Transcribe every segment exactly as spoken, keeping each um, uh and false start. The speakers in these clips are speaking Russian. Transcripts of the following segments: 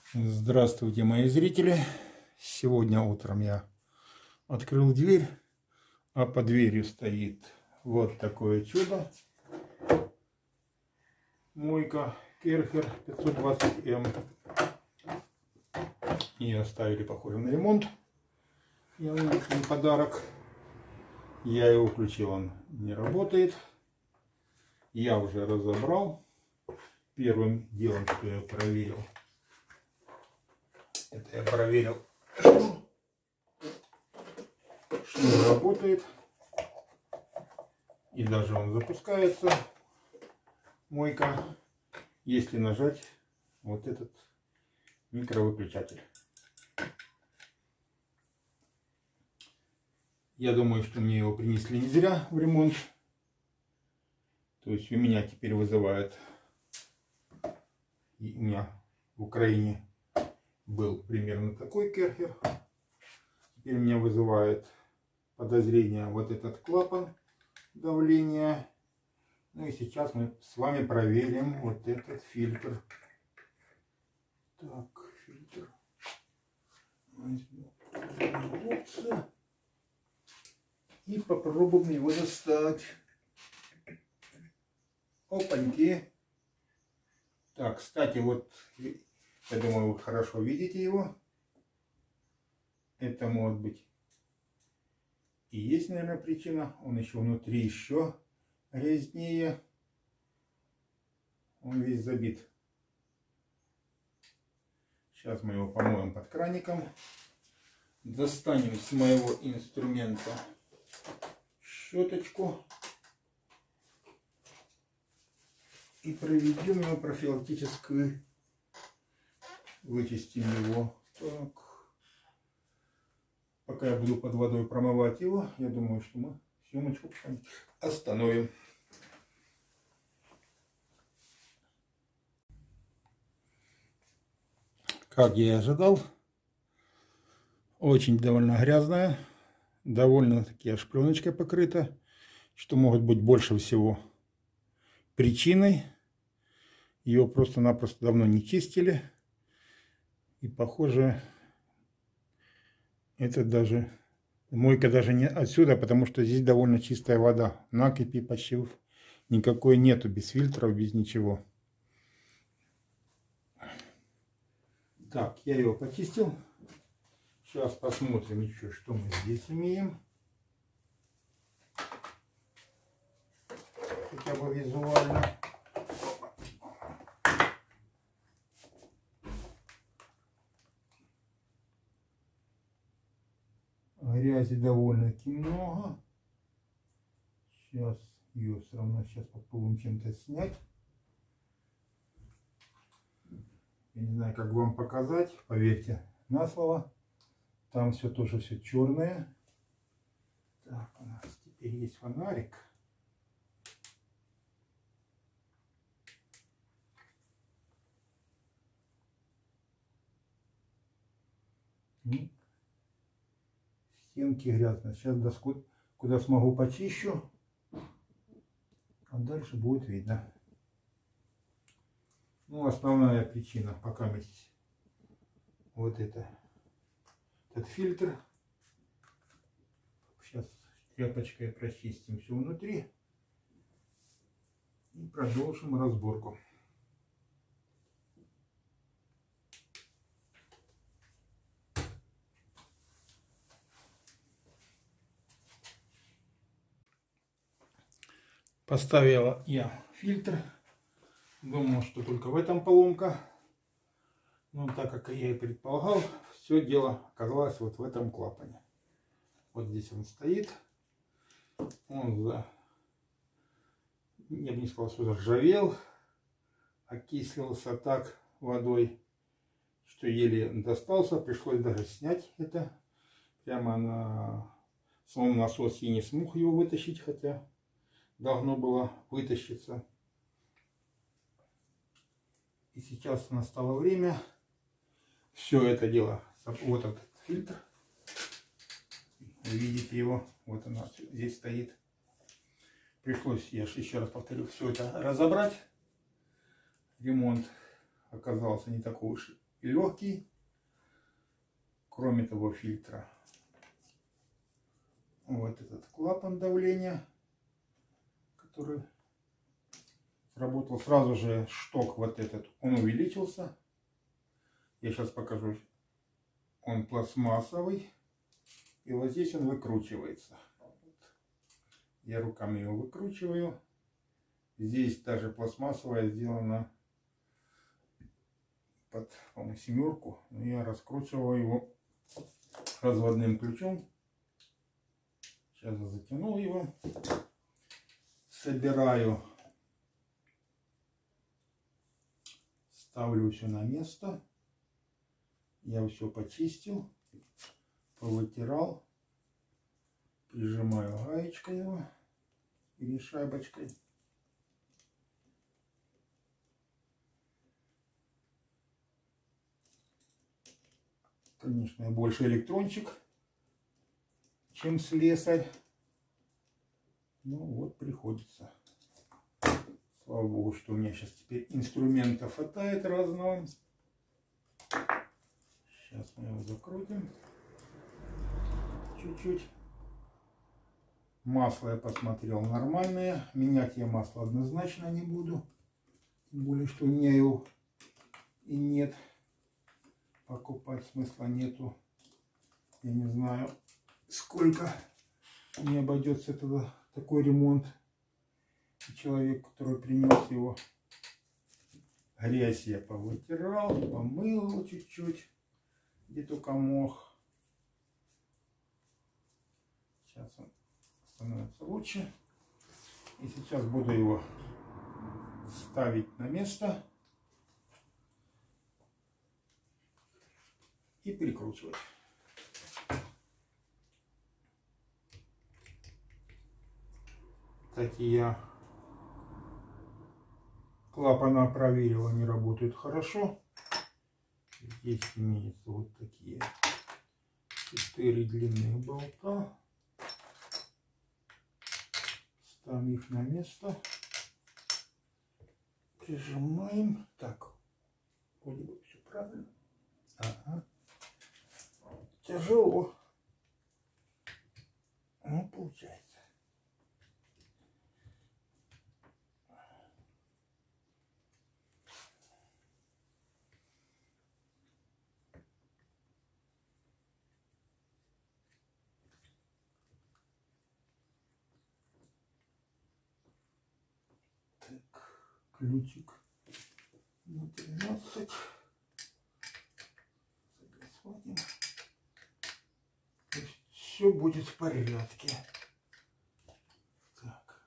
Здравствуйте, мои зрители! Сегодня утром я открыл дверь, а под дверью стоит вот такое чудо. Мойка Керхер пятьсот двадцать эм. Ее оставили, похоже, на ремонт. Я на подарок. Я его включил, он не работает. Я уже разобрал. Первым делом, что я проверил, это я проверил, что шнур работает. И даже он запускается. Мойка, если нажать вот этот микровыключатель. Я думаю, что мне его принесли не зря в ремонт. То есть у меня теперь вызывает, и у меня в Украине был примерно такой Керхер. Теперь меня вызывает подозрение вот этот клапан давления. Ну и сейчас мы с вами проверим вот этот фильтр. Так, фильтр. И попробуем его достать. Опаньки. Так, кстати, вот, я думаю, вы хорошо видите его. Это может быть и есть, наверное, причина. Он еще внутри еще грязнее. Он весь забит. Сейчас мы его помоем под краником. Достанем с моего инструмента щеточку. И проведем его профилактическую. Вычистим его. Так. Пока я буду под водой промывать его, я думаю, что мы съемочку остановим. Как я и ожидал, очень довольно грязная, довольно-таки аж пленочкой покрыта, что может быть больше всего причиной. Ее просто-напросто давно не чистили. И похоже, это даже мойка даже не отсюда, потому что здесь довольно чистая вода. Накипи почти никакой нету, без фильтров, без ничего. Так, я его почистил. Сейчас посмотрим еще, что мы здесь имеем. Хотя бы визуально. Грязи довольно-таки много. Сейчас ее все равно сейчас попробуем чем-то снять. Я не знаю, как вам показать. Поверьте на слово. Там все тоже все черное. Так, у нас теперь есть фонарик. Стенки грязные. Сейчас доску, куда смогу, почищу. А дальше будет видно. Ну, основная причина пока есть вот это. Этот фильтр. Сейчас тряпочкой прочистим все внутри. И продолжим разборку. Поставила я фильтр. Думал, что только в этом поломка. Но так как я и предполагал, все дело оказалось вот в этом клапане. Вот здесь он стоит. Он за... я бы не сказал, что заржавел. Окислился так водой, что еле достался. Пришлось даже снять это. Прямо на самом насосе и не смог его вытащить, хотя должно было вытащиться. И сейчас настало время все это дело. Вот этот фильтр. Вы видите его. Вот он здесь стоит. Пришлось, я еще раз повторю, все это разобрать. Ремонт оказался не такой уж и легкий. Кроме того, фильтра. Вот этот клапан давления, который работал. Сразу же шток вот этот, он увеличился. Я сейчас покажу. Он пластмассовый. И вот здесь он выкручивается. Я руками его выкручиваю. Здесь даже пластмассовая сделана под, по-моему, семерку. Но я раскручиваю его разводным ключом. Сейчас я затянул его. Собираю. Ставлю все на место. Я все почистил. Повытирал. Прижимаю гаечкой его. Или шайбочкой. Конечно, я больше электрончик, чем слесарь. Ну вот, приходится. Слава богу, что у меня сейчас теперь инструментов хватает разного. Сейчас мы его закрутим. Чуть-чуть. Масло я посмотрел нормальное. Менять я масло однозначно не буду. Тем более, что у меня его и нет. Покупать смысла нету. Я не знаю, сколько мне обойдется это, такой ремонт. И человек, который принес его, грязь я повытирал, помыл его чуть-чуть, где только мог. Сейчас он становится лучше. И сейчас буду его ставить на место. И прикручивать. Кстати, я клапана проверил, они работают хорошо. Здесь имеются вот такие четыре длинных болта. Ставим их на место. Прижимаем. Так, вроде бы все правильно. Ага. Тяжело. Ну, получается. Так, ключик на тринадцать. Схватим. Все будет в порядке. Так.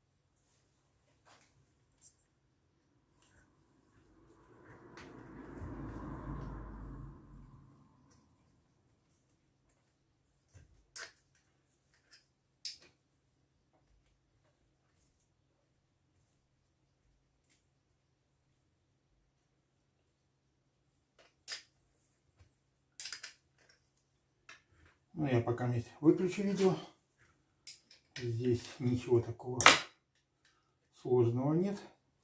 Ну, я пока выключу видео. Здесь ничего такого сложного нет.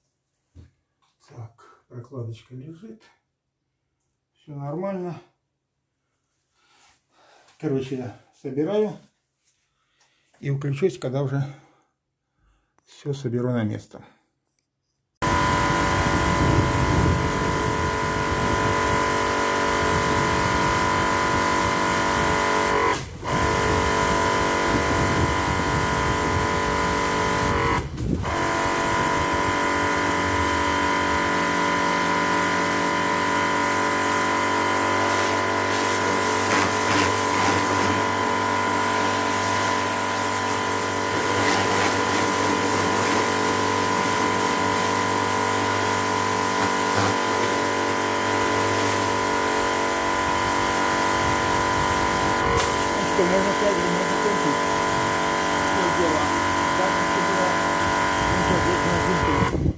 Так, прокладочка лежит. Все нормально. Короче, я собираю и включусь, когда уже все соберу на место. Что можно сразу можно кончить. Все дело. Так, что было. Ну, здесь на